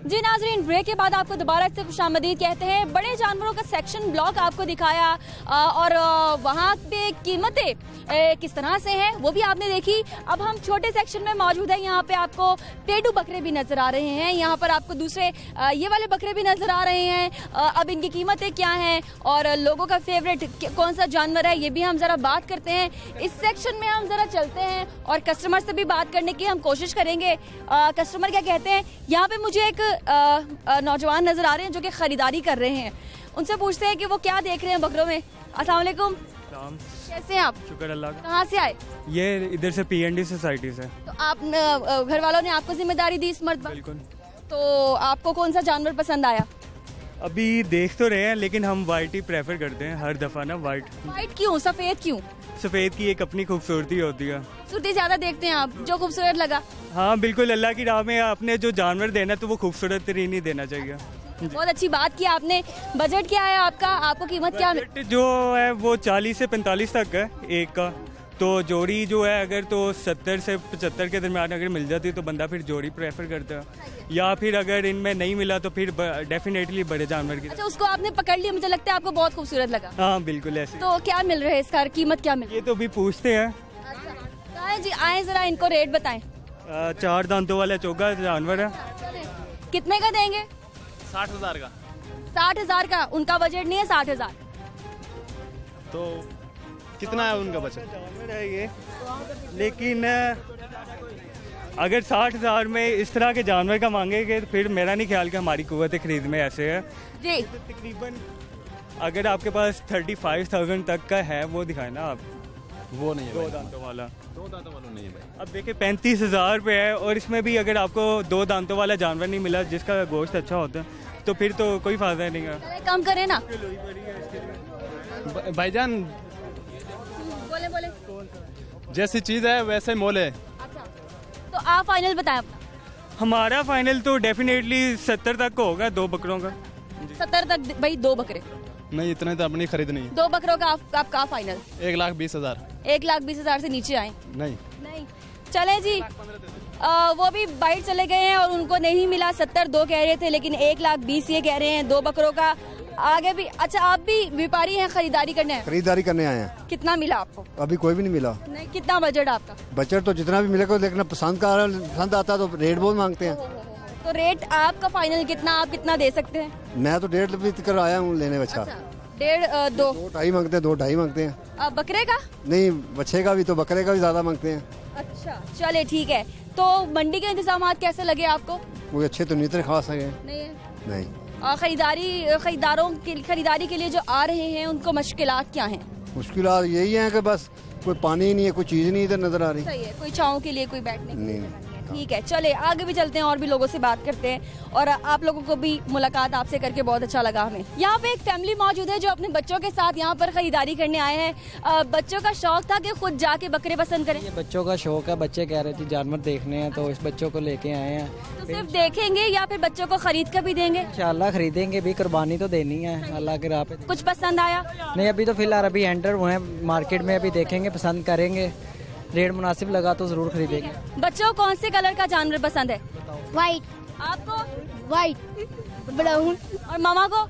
जी नाजरीन, ब्रेक के बाद आपको दोबारा से खुशामदीद कहते हैं। बड़े जानवरों का सेक्शन ब्लॉक आपको दिखाया और वहाँ पे कीमतें किस तरह से हैं वो भी आपने देखी। अब हम छोटे सेक्शन में मौजूद हैं। यहाँ पे आपको पेडू बकरे भी नजर आ रहे हैं, यहाँ पर आपको दूसरे ये वाले बकरे भी नजर आ रहे हैं। अब इनकी कीमतें क्या हैं और लोगों का फेवरेट कौन सा जानवर है ये भी हम जरा बात करते हैं। इस सेक्शन में हम जरा चलते हैं और कस्टमर से भी बात करने की हम कोशिश करेंगे। कस्टमर क्या कहते हैं। यहाँ पे मुझे एक नौजवान नजर आ रहे हैं जो कि खरीदारी कर रहे हैं। उनसे पूछते हैं कि वो क्या देख रहे हैं बकरों में। अस्सलाम वालेकुम, कैसे हैं आप? शुक्र अल्लाह का। कहाँ से आए? ये इधर से PND सोसाइटी से। तो आप घर वालों ने आपको जिम्मेदारी दी इस मर्तबा? बिल्कुल। तो आपको कौन सा जानवर पसंद आया? अभी देख तो रहे हैं लेकिन हम वाइट ही प्रेफर करते हैं हर दफा ना। वाइट क्यों, सफेद क्यों? सफेद की एक अपनी खूबसूरती होती है। खूबसूरती ज्यादा देखते हैं आप, जो खूबसूरत लगा। हाँ बिल्कुल, अल्लाह की राह में आपने जो जानवर देना तो वो खूबसूरत तरीन ही देना चाहिए। बहुत अच्छी बात की आपने। बजट क्या है आपका? आपको कीमत क्या? बजट जो है वो 40 से 45 तक है एक का। तो जोड़ी जो है अगर तो 70 से 75 के दरमियान अगर मिल जाती है तो बंदा फिर जोड़ी प्रेफर करता है, या फिर अगर इनमें नहीं मिला तो फिर डेफिनेटली बड़े जानवर की। अच्छा, उसको आपने पकड़ लिया, मुझे लगता है आपको बहुत खूबसूरत लगा। हाँ बिल्कुल ऐसे। तो क्या मिल रहा है इसका, कीमत क्या मिल रही ये तो अभी पूछते हैं। है? जी आए जरा इनको रेट बताएं। 4 दांतों वाला चौगा जानवर है। कितने का देंगे? 60,000 का। 60,000 का? उनका बजट नहीं है 60,000। तो कितना है उनका बजट? जानवर है ये, लेकिन अगर 60,000 में इस तरह के जानवर का मांगेंगे तो फिर मेरा नहीं ख्याल कि हमारी कुव्वत खरीद में ऐसे है जी। तो तकरीबन अगर आपके पास 35,000 तक का है वो दिखाए ना आप। वो नहीं है 2 दांतों वाला। 2 दांतों वाला नहीं है भाई। अब देखिए 35,000 रुपये है और इसमें भी अगर आपको 2 दांतों वाला जानवर नहीं मिला जिसका गोश्त अच्छा होता है तो फिर तो कोई फायदा नहीं है। कम करें ना भाईजान, बोले बोले। जैसी चीज है वैसे मोल है। अच्छा, तो आप फाइनल बताएं अपना। हमारा फाइनल तो डेफिनेटली 70 तक का होगा 2 बकरों का। 70 तक भाई, 2 बकरे? नहीं, इतने तो अपनी खरीद नहीं। 2 बकरों का आपका फाइनल? 1,20,000। 1,20,000 से नीचे आए? नहीं नहीं। चले जी, वो भी बाइट चले गए हैं और उनको नहीं मिला। 70 2 कह रहे थे लेकिन 1,20,000 ये कह रहे हैं 2 बकरों का। आगे भी अच्छा, आप भी व्यापारी हैं, खरीदारी करने हैं? खरीदारी करने आए हैं। कितना मिला आपको? अभी कोई भी नहीं मिला। नहीं, कितना बजट आपका? बजट तो जितना भी मिलेगा, लेकिन पसंद का पसंद आता है तो रेट बहुत मांगते हैं। तो रेट आपका फाइनल कितना, आप कितना दे सकते हैं? मैं तो 1.5 कर आया हूँ लेने बच्चा। 1.5 2 2.5 मांगते हैं, 2.5 मांगते हैं। बकरे का नहीं, बच्चे का भी, तो बकरे का भी ज्यादा मांगते हैं। अच्छा चले ठीक है। तो मंडी के इंतजाम कैसे लगे आपको? कोई अच्छे तो नहीं इतने खास है। नहीं है। नहीं। खरीदारों की खरीदारी के लिए जो आ रहे हैं उनको मुश्किलात क्या हैं? मुश्किलात यही है कि बस कोई पानी ही नहीं है, कोई चीज नहीं इधर नजर आ रही। सही है, कोई छाँव के लिए, कोई बैठने के लिए नहीं। ठीक है। चले आगे भी चलते हैं और भी लोगों से बात करते हैं और आप लोगों को भी मुलाकात आपसे करके बहुत अच्छा लगा हमें। यहाँ पे एक फैमिली मौजूद है जो अपने बच्चों के साथ यहाँ पर खरीदारी करने आए हैं। बच्चों का शौक था कि खुद जाके बकरे पसंद करें। ये बच्चों का शौक है, बच्चे कह रहे थे जानवर देखने हैं तो इस बच्चों को लेके आए हैं। तो सिर्फ देखेंगे या फिर बच्चों को खरीद कर भी देंगे? इंशाल्लाह खरीदेंगे भी, कुर्बानी तो देनी है अल्लाह के राह पे। कुछ पसंद आया? नहीं, अभी तो फिलहाल अभी एंटर हुए हैं मार्केट में, अभी देखेंगे, पसंद करेंगे, रेट मुनासिब लगा तो जरूर खरीदेंगे। बच्चों को कौन से कलर का जानवर पसंद है? वाइट। आपको? वाइट। ब्राउन। और मामा को?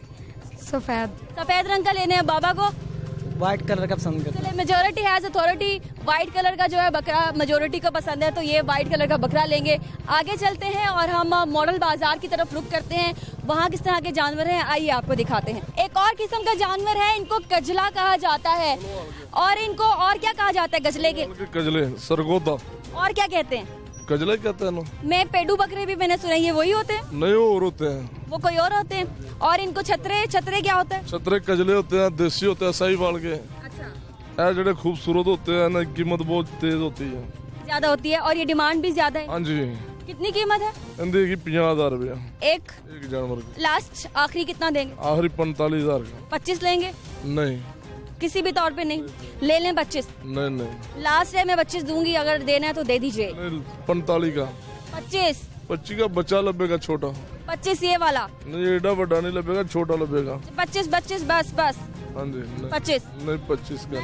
सफेद। सफेद रंग का लेने हैं। बाबा को? व्हाइट कलर का पसंद करते चले, majority has authority. White colour का जो है बकरा मेजोरिटी को पसंद है तो ये व्हाइट कलर का बकरा लेंगे। आगे चलते हैं और हम मॉडल बाजार की तरफ रुख करते हैं। वहाँ किस तरह के जानवर हैं आइए आपको दिखाते हैं। एक और किस्म का जानवर है, इनको कजला कहा जाता है। और इनको और क्या कहा जाता है गजले के? कजले, सरगोदा। और क्या कहते हैं? कजले कहते हैं ना। मैं पेडू बकरे भी मैंने सुना, ये वही होते हैं? नहीं, और होते हैं। वो कोई और होते हैं। और इनको छतरे क्या होता है? छतरे कजले होते हैं, देसी होते हैं, साहिवाल के। अच्छा। ऐ जड़े खूबसूरत होते हैं ना, कीमत बहुत तेज होती है, ज्यादा होती है और ये डिमांड भी ज्यादा है। हाँ जी। कितनी कीमत है इनकी 50,000 रुपया एक जानवर की। लास्ट आखिरी कितना देंगे? आखिरी 45,000 का। 25 लेंगे? नहीं, किसी भी तौर पे नहीं? ले लें 25? नहीं नहीं, लास्ट है, मैं 25 दूंगी, अगर देना है तो दे दीजिए। 45 का। 25? 25 का बच्चा लबेगा छोटा। 25 ये वाला? नहीं, एडा बड़ा नहीं लबेगा, छोटा लबेगा। 25 बस। हाँ जी। 25? नहीं, 25 का।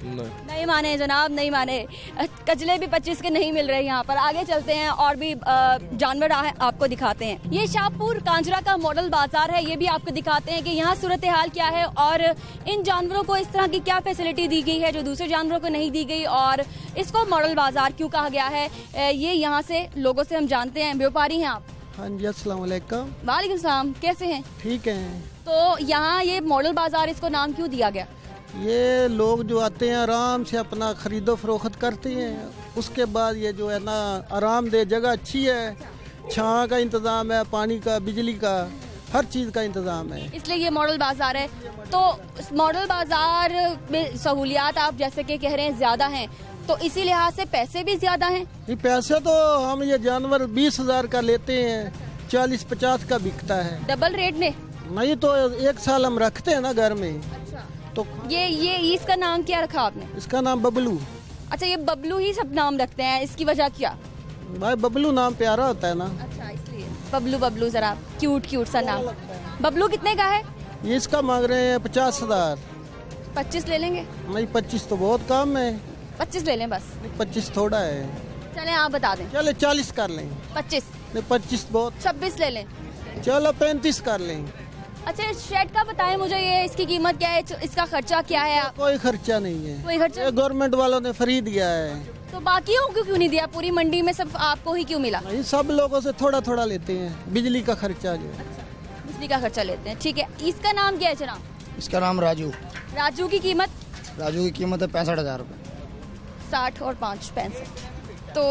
नहीं माने जनाब, नहीं माने। कचले भी 25 के नहीं मिल रहे यहाँ पर। आगे चलते हैं और भी जानवर आपको दिखाते हैं। ये शाहपुर कांजरा का मॉडल बाजार है, ये भी आपको दिखाते हैं कि यहाँ सूरत हाल क्या है और इन जानवरों को इस तरह की क्या फैसिलिटी दी गई है जो दूसरे जानवरों को नहीं दी गई, और इसको मॉडल बाजार क्यों कहा गया है, ये यहाँ से लोगों से हम जानते हैं। व्यापारी हैं आप? हाँ जी, अस्सलाम वालेकुम। वालेकुम सलाम, कैसे हैं? ठीक है। तो यहाँ ये मॉडल बाजार, इसको नाम क्यों दिया गया? ये लोग जो आते हैं आराम से अपना खरीदो फरोख्त करते हैं, उसके बाद ये जो है ना आरामदेह जगह अच्छी है, छां का इंतज़ाम है, पानी का, बिजली का, हर चीज़ का इंतज़ाम है, इसलिए ये मॉडल बाजार है। तो इस मॉडल बाजार में सहूलियात आप जैसे कि कह रहे हैं ज़्यादा हैं, तो इसी लिहाज से पैसे भी ज़्यादा हैं? ये पैसे तो हम ये जानवर 20,000 का लेते हैं, 40-50 का बिकता है। डबल रेट में? नहीं तो 1 साल हम रखते हैं ना घर में। अच्छा। तो ये इसका नाम क्या रखा आपने? इसका नाम बबलू। अच्छा, ये बबलू ही सब नाम रखते हैं, इसकी वजह क्या? भाई बबलू नाम प्यारा होता है ना। अच्छा, इसलिए बबलू। बबलू जरा क्यूट सा नाम। बबलू कितने का है? ये इसका मांग रहे हैं 50,000। 25 ले लेंगे? नहीं, 25 तो बहुत कम है। 25 ले लें बस। 25 थोड़ा है। चलें आप बता दें। चले 40 कर लें। 25? नहीं, 25 बहुत। 26 ले लें। चलो 35 कर लें। अच्छा, शेड का बताएं मुझे, ये इसकी कीमत क्या है, इसका खर्चा क्या है? कोई खर्चा नहीं है, कोई खर्चा? गवर्नमेंट वालों ने फ्री दिया है। तो बाकियों को क्यों नहीं दिया? पूरी मंडी में सब आपको ही क्यों मिला? नहीं, सब लोगों से थोड़ा थोड़ा लेते हैं, बिजली का खर्चा जो। अच्छा, बिजली का खर्चा लेते हैं, ठीक है। इसका नाम क्या है जनाब? इसका नाम राजू। राजू की कीमत? राजू की कीमत है 65,000 रुपये। 60 और 5 65, तो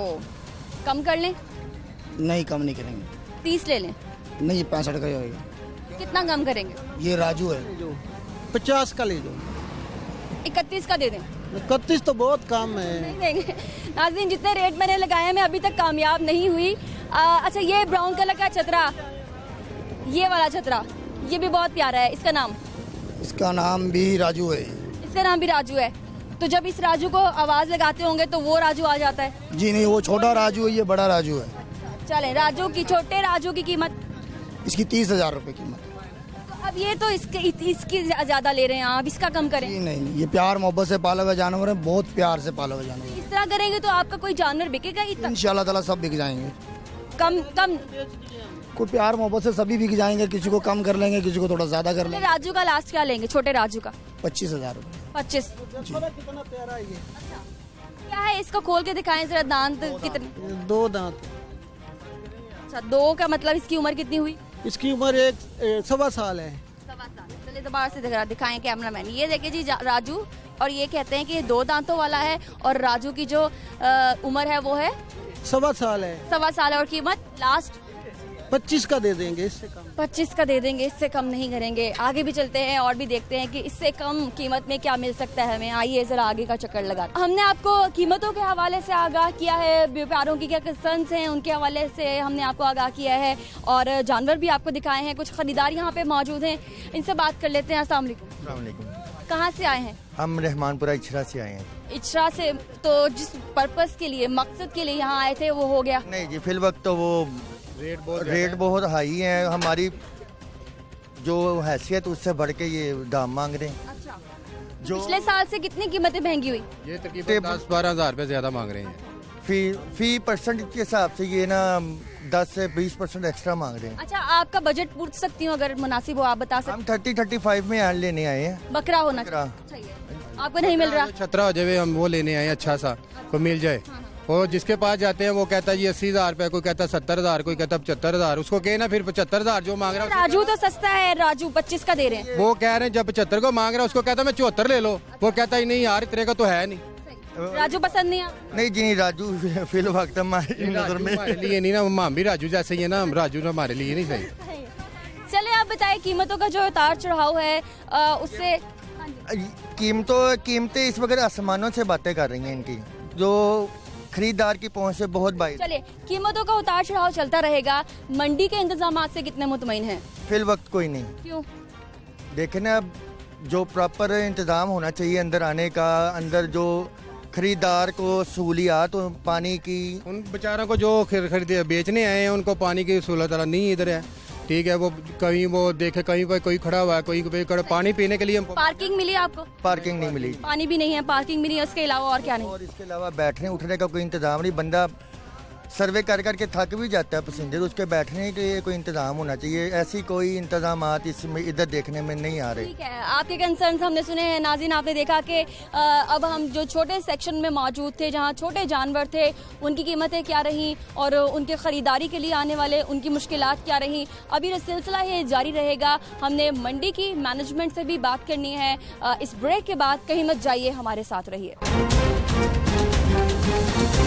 कम कर लें? नहीं, कम नहीं करेंगे। 30 ले लें? नहीं, 65 का ही होगा। कितना कम करेंगे? ये राजू है। 50 का ले जाओ। 31 का दे दें? 31 तो बहुत कम है। नहीं देंगे नाज़रीन, जितने रेट मैंने लगाए मैं अभी तक कामयाब नहीं हुई। अच्छा, ये ब्राउन कलर का छतरा, ये वाला छतरा, ये भी बहुत प्यारा है, इसका नाम? इसका नाम भी राजू है। इसका नाम भी राजू है। तो जब इस राजू को आवाज लगाते होंगे तो वो राजू आ जाता है? जी नहीं, वो छोटा राजू है, ये बड़ा राजू है। चलें, राजू की, छोटे राजू की कीमत? इसकी 30,000 रुपये कीमत। तो अब ये तो इसकी ज्यादा ले रहे हैं आप, इसका कम करें? नहीं नहीं, ये प्यार मोहब्बत से पाला हुआ जानवर है, बहुत प्यार से पाला हुआ जानवर है। इस तरह करेंगे तो आपका कोई जानवर बिकेगा इतना? इंशाल्लाह ताला सब बिक जाएंगे। कम कोई प्यार मोहब्बत से सभी बिक जाएंगे, किसी को कम कर लेंगे, किसी को थोड़ा ज्यादा कर लेंगे। राजू का लास्ट क्या लेंगे, छोटे राजू का? 25,000 रुपये। 25? कितना प्यारा है ये। क्या है, इसको खोल के दिखाएं जरा, दांत कितने? 2 दांत। अच्छा, 2 का मतलब इसकी उम्र कितनी हुई? इसकी उम्र 1.25 साल है। 1.25 साल। चलिए दोबारा से दिखाएं कैमरामैन। ये देखिए जी राजू, और ये कहते हैं कि ये 2 दांतों वाला है, और राजू की जो उम्र है वो है 1.25 साल है। 1.25 साल है। और कीमत लास्ट 25 का दे देंगे, इससे कम। 25 का दे देंगे, इससे कम नहीं करेंगे। आगे भी चलते हैं और भी देखते हैं कि इससे कम कीमत में क्या मिल सकता है हमें। आइए जरा आगे का चक्कर लगा। हमने आपको कीमतों के हवाले से आगाह किया है, व्यापारों की क्या कंसर्न्स हैं उनके हवाले से हमने आपको आगाह किया है, और जानवर भी आपको दिखाए हैं। कुछ खरीदार यहाँ पे मौजूद हैं, इनसे बात कर लेते हैं। अस्सलाम वालेकुम। कहाँ से आए हैं? हम रहमानपुरा इचरा से आए हैं। इचरा से? तो जिस पर्पस के लिए, मकसद के लिए यहाँ आए थे वो हो गया? नहीं जी, फिल वक्त तो वो रेट बहुत हाई है, हमारी जो हैसियत उससे बढ़ के ये दाम मांग रहे हैं। अच्छा, जो पिछले साल से कितनी कीमतें महंगी हुई? ये तकरीबन 10-12 हज़ार रुपये ज्यादा मांग रहे हैं। फी परसेंट के हिसाब से ये ना 10 से 20% एक्स्ट्रा मांग रहे हैं। अच्छा, आपका बजट पूछ सकती हूँ अगर मुनासिब हो, आप बता सकते? हम 30-35 में यहाँ लेने आए हैं। बकरा होना चाहिए, आपको नहीं मिल रहा? छतरा हो जाए, हम वो लेने आए अच्छा सा, को मिल जाए। और जिसके पास जाते हैं वो कहता है जी 80,000 रुपये, कोई कहता 70,000, कोई कहता 75,000। उसको कहे ना फिर 75,000 जो मांग रहा है। राजू तो सस्ता है, राजू 25 का दे रहे हैं। वो कह रहे हैं जब 75 को मांग रहा है, उसको कहता मैं 74 ले लो, वो कहता ही नहीं यार इतने का तो है नहीं। राजू पसंद नहीं? नहीं जी, नहीं राजू फिल वक्त हमारी नजर में हमारे लिए नहीं ना, हम भी राजू जैसे ही है ना, राजू हमारे लिए नहीं सही। चले आप बताएं, कीमतों का जो उतार चढ़ाव है उससे? कीमतें इस वक्त आसमानों से बातें कर रही हैं इनकी, जो खरीदार की पहुंच से बहुत बाहर। चले, कीमतों का उतार चढ़ाव चलता रहेगा, मंडी के इंतजाम से कितने मुतमईन हैं? फिल वक्त कोई नहीं। क्यों? देखें ना, जो प्रॉपर इंतजाम होना चाहिए अंदर आने का, अंदर जो खरीदार को सहूलियात पानी की, उन बेचारों को जो खरीद बेचने आए हैं उनको पानी की सहूलत नहीं इधर है। ठीक है, वो कहीं वो देखे कहीं पर कोई खड़ा हुआ है, कोई पानी पीने के लिए। पार्किंग मिली आपको? पार्किंग नहीं मिली, पानी भी नहीं है, पार्किंग भी नहीं है, उसके अलावा और क्या नहीं? और इसके अलावा बैठने उठने का कोई इंतजाम नहीं। बंदा सर्वे कर करके थक भी जाता है पैसेंजर, उसके बैठने के लिए कोई इंतजाम होना चाहिए। ऐसी कोई इंतजाम इसमें इधर देखने में नहीं आ रहे। ठीक है, आपके कंसर्न्स हमने सुने हैं। नाज़रीन, आपने देखा कि अब हम जो छोटे सेक्शन में मौजूद थे, जहां छोटे जानवर थे, उनकी कीमतें क्या रहीं और उनके ख़रीदारी के लिए आने वाले उनकी मुश्किलात क्या रहीं। अभी ये सिलसिला ये जारी रहेगा। हमने मंडी की मैनेजमेंट से भी बात करनी है। इस ब्रेक के बाद कहीं मत जाइए, हमारे साथ रहिए।